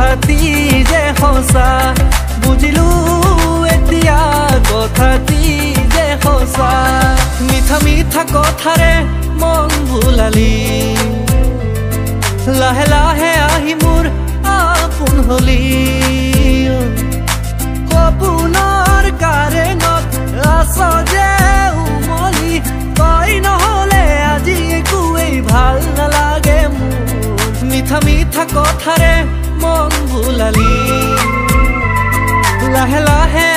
কথাটি যে সঁচা বুজিলো এতিয়া কথাটি যে সঁচা মিঠা মিঠা কথাৰে মন ভুলালি লাহে লাহে আহি মোৰ আপোন হলি সপোনৰ কাৰেঙত আছ যে উমলি তই নহলে আজি একোৱেই ভাল নালাগে মোৰ মিঠা মিঠা কথাৰে মন ভুলালি লাহে লাহে